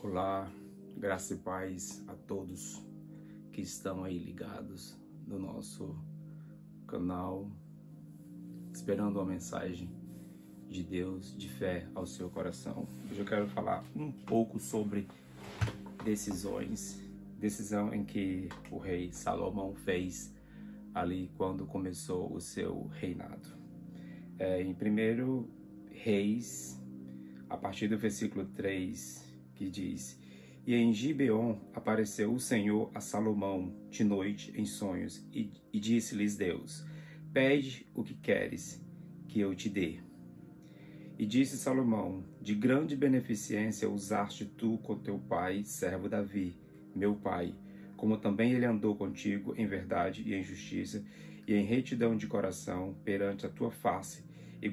Olá, graça e paz a todos que estão aí ligados no nosso canal, esperando uma mensagem de Deus, de fé ao seu coração. Hoje eu quero falar um pouco sobre decisão em que o rei Salomão fez ali quando começou o seu reinado. Em 1 Reis, a partir do versículo 3, que diz: E em Gibeon apareceu o Senhor a Salomão de noite em sonhos, e disse-lhes Deus: Pede o que queres que eu te dê. E disse Salomão: De grande beneficência usaste tu com teu pai, servo Davi, meu pai, como também ele andou contigo em verdade e em justiça, e em retidão de coração perante a tua face, e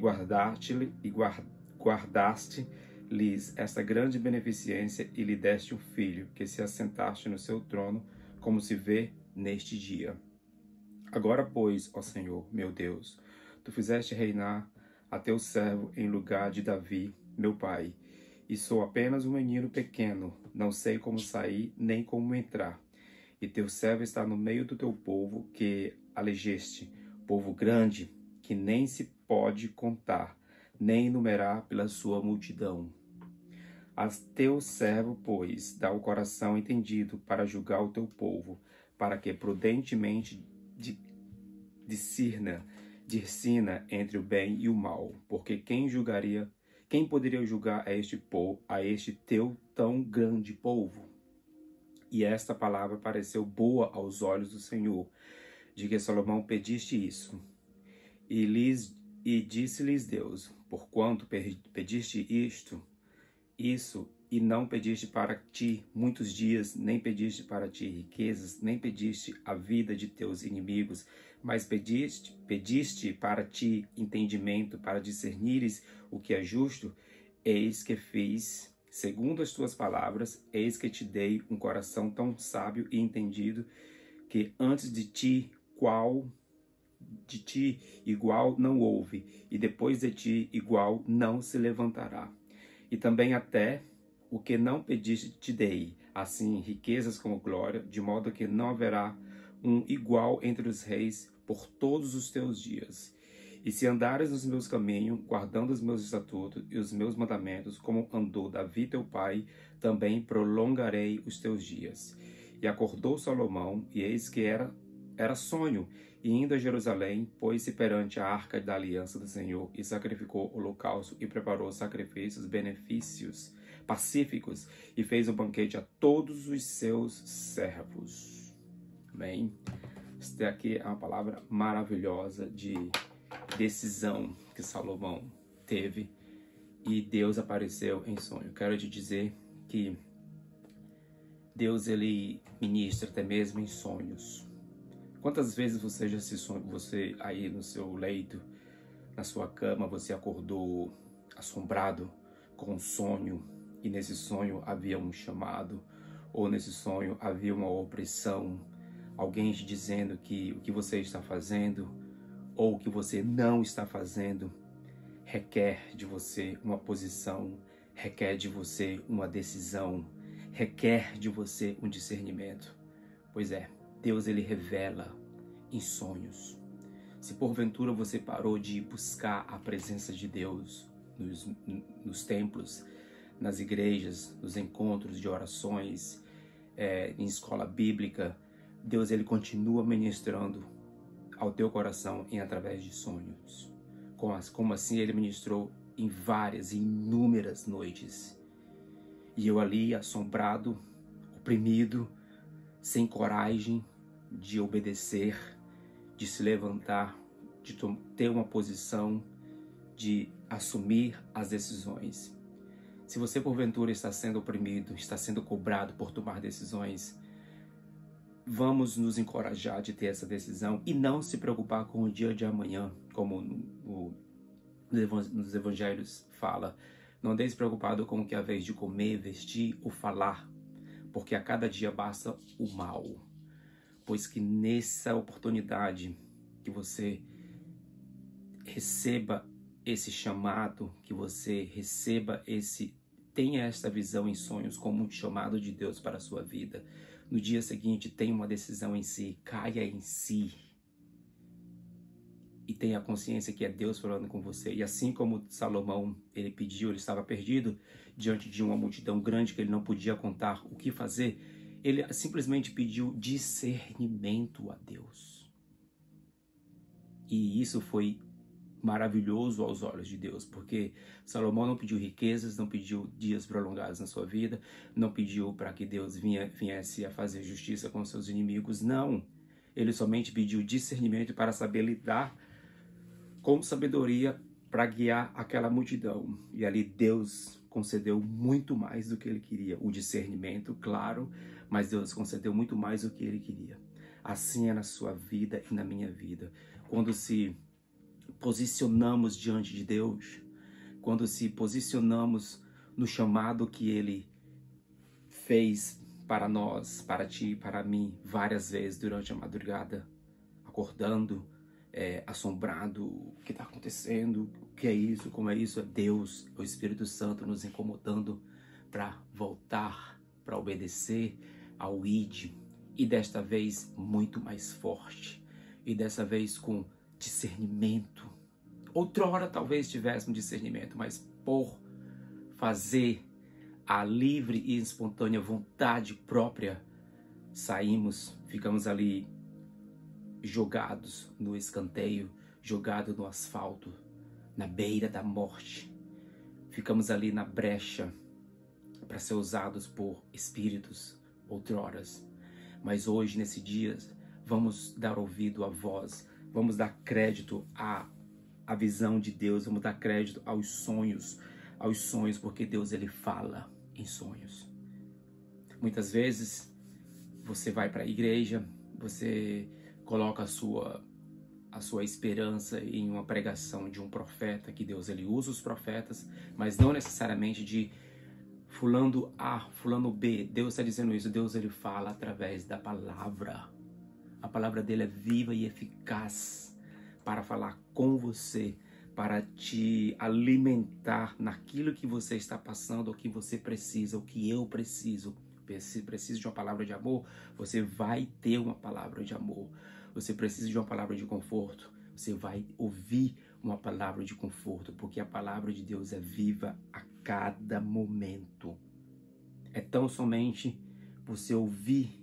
guardaste-lhes esta grande beneficência, e lhe deste um filho, que se assentaste no seu trono, como se vê neste dia. Agora, pois, ó Senhor, meu Deus, tu fizeste reinar a teu servo em lugar de Davi, meu pai, e sou apenas um menino pequeno, não sei como sair nem como entrar. E teu servo está no meio do teu povo que elegeste, povo grande, que nem se pode contar, nem enumerar pela sua multidão. A teu servo, pois, dá o coração entendido para julgar o teu povo, para que prudentemente discirna entre o bem e o mal, porque quem poderia julgar a este teu tão grande povo? E esta palavra pareceu boa aos olhos do Senhor, de que Salomão pediste isso. E disse-lhes Deus: Porquanto pediste isso, e não pediste para ti muitos dias, nem pediste para ti riquezas, nem pediste a vida de teus inimigos, mas pediste para ti entendimento, para discernires o que é justo, eis que fiz segundo as tuas palavras, eis que te dei um coração tão sábio e entendido, que antes de ti igual não houve, e depois de ti igual não se levantará. E também até o que não pediste te dei, assim riquezas como glória, de modo que não haverá um igual entre os reis por todos os teus dias. E se andares nos meus caminhos, guardando os meus estatutos e os meus mandamentos, como andou Davi teu pai, também prolongarei os teus dias. E acordou Salomão, e eis que era sonho, e indo a Jerusalém, pôs-se perante a arca da aliança do Senhor, e sacrificou holocausto, e preparou sacrifícios, benefícios pacíficos, e fez um banquete a todos os seus servos. Amém? Esta aqui é uma palavra maravilhosa de decisão que Salomão teve, e Deus apareceu em sonho. Quero te dizer que Deus, ele ministra até mesmo em sonhos. Quantas vezes você já se sonhou, você aí no seu leito, na sua cama, você acordou assombrado com um sonho, e nesse sonho havia um chamado, ou nesse sonho havia uma opressão, alguém te dizendo que o que você está fazendo ou o que você não está fazendo requer de você uma posição, requer de você uma decisão, requer de você um discernimento. Pois é, Deus, ele revela em sonhos. Se porventura você parou de buscar a presença de Deus nos templos, nas igrejas, nos encontros de orações, em escola bíblica, Deus, ele continua ministrando ao teu coração através de sonhos. Como assim ele ministrou em inúmeras noites. E eu ali, assombrado, oprimido, sem coragem de obedecer, de se levantar, de ter uma posição, de assumir as decisões. Se você porventura está sendo oprimido, está sendo cobrado por tomar decisões, vamos nos encorajar de ter essa decisão e não se preocupar com o dia de amanhã, como nos evangelhos fala. Não andeis preocupado com o que haveis de comer, vestir ou falar, porque a cada dia basta o mal. Pois que nessa oportunidade que você receba esse chamado, que você receba tenha esta visão em sonhos como um chamado de Deus para a sua vida. No dia seguinte, tenha uma decisão em si, caia em si. E tenha consciência que é Deus falando com você. E assim como Salomão, ele pediu, ele estava perdido diante de uma multidão grande que ele não podia contar o que fazer, ele simplesmente pediu discernimento a Deus. E isso foi maravilhoso aos olhos de Deus, porque Salomão não pediu riquezas, não pediu dias prolongados na sua vida, não pediu para que Deus viesse a fazer justiça com seus inimigos, não. Ele somente pediu discernimento para saber lidar com sabedoria para guiar aquela multidão. E ali Deus concedeu muito mais do que ele queria. O discernimento, claro, mas Deus concedeu muito mais do que ele queria. Assim é na sua vida e na minha vida. Quando se posicionamos diante de Deus, quando se posicionamos no chamado que ele fez para nós, para ti, para mim, várias vezes durante a madrugada, acordando, assombrado, o que está acontecendo, o que é isso, como é isso, é Deus, o Espírito Santo nos incomodando para voltar, para obedecer ao ID, e desta vez muito mais forte, e dessa vez com discernimento. Outrora talvez tivéssemos discernimento, mas por fazer a livre e espontânea vontade própria, ficamos ali jogados no escanteio, jogados no asfalto, na beira da morte. Ficamos ali na brecha para ser usados por espíritos outroras. Mas hoje, nesse dia, vamos dar ouvido à voz, vamos dar crédito à visão de Deus, vamos dar crédito aos sonhos, porque Deus ele fala em sonhos. Muitas vezes você vai para a igreja, você coloca a sua esperança em uma pregação de um profeta, que Deus ele usa os profetas, mas não necessariamente de fulano A, fulano B. Deus está dizendo isso, Deus ele fala através da palavra. A palavra dele é viva e eficaz para falar com você, para te alimentar naquilo que você está passando, o que você precisa, o que eu preciso. Se precisa de uma palavra de amor, você vai ter uma palavra de amor. Você precisa de uma palavra de conforto, você vai ouvir uma palavra de conforto, porque a palavra de Deus é viva a cada momento. É tão somente você ouvir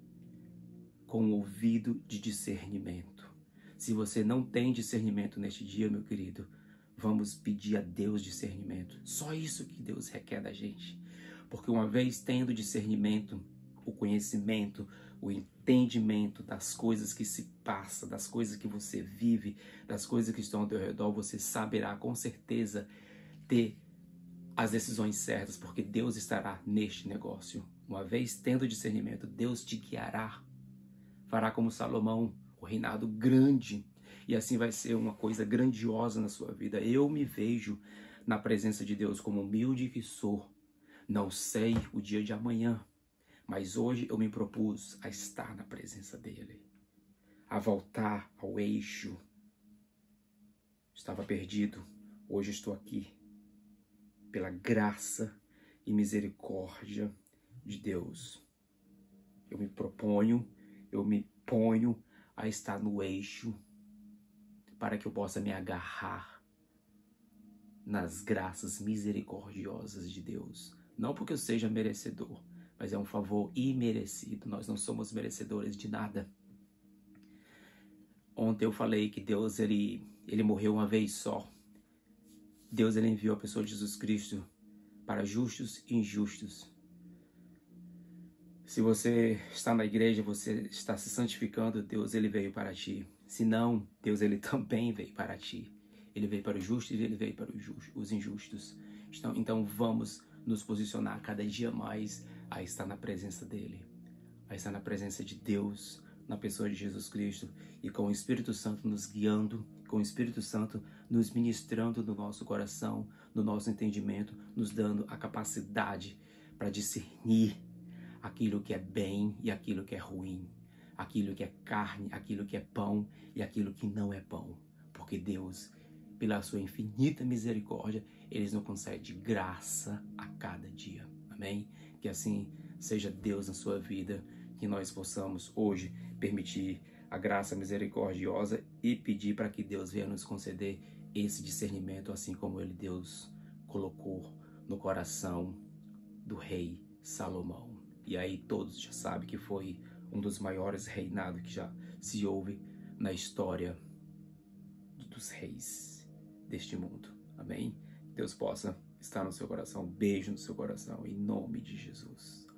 com o ouvido de discernimento. Se você não tem discernimento neste dia, meu querido, vamos pedir a Deus discernimento. Só isso que Deus requer da gente. Porque uma vez tendo discernimento, o conhecimento, o entendimento das coisas que se passa, das coisas que você vive, das coisas que estão ao teu redor, você saberá com certeza ter as decisões certas, porque Deus estará neste negócio. Uma vez tendo discernimento, Deus te guiará, fará como Salomão, o reinado grande, e assim vai ser uma coisa grandiosa na sua vida. Eu me vejo na presença de Deus como humilde que sou. Não sei o dia de amanhã, mas hoje eu me propus a estar na presença dele, a voltar ao eixo. Estava perdido, hoje estou aqui, pela graça e misericórdia de Deus. Eu me ponho a estar no eixo, para que eu possa me agarrar nas graças misericordiosas de Deus. Não porque eu seja merecedor, mas é um favor imerecido. Nós não somos merecedores de nada. Ontem eu falei que Deus ele morreu uma vez só. Deus ele enviou a pessoa de Jesus Cristo para justos e injustos. Se você está na igreja, você está se santificando, Deus ele veio para ti. Se não, Deus ele também veio para ti. Ele veio para os justos e ele veio para os injustos. Então vamos nos posicionar cada dia mais a estar na presença dele, a estar na presença de Deus, na pessoa de Jesus Cristo, e com o Espírito Santo nos guiando, com o Espírito Santo nos ministrando no nosso coração, no nosso entendimento, nos dando a capacidade para discernir aquilo que é bem e aquilo que é ruim, aquilo que é carne, aquilo que é pão e aquilo que não é pão, porque Deus pela sua infinita misericórdia, Ele nos concede graça a cada dia. Amém? Que assim seja Deus na sua vida, que nós possamos hoje permitir a graça misericordiosa e pedir para que Deus venha nos conceder esse discernimento, assim como Deus colocou no coração do rei Salomão. E aí todos já sabem que foi um dos maiores reinados que já se houve na história dos reis deste mundo. Amém? Deus possa estar no seu coração. Beijo no seu coração, em nome de Jesus.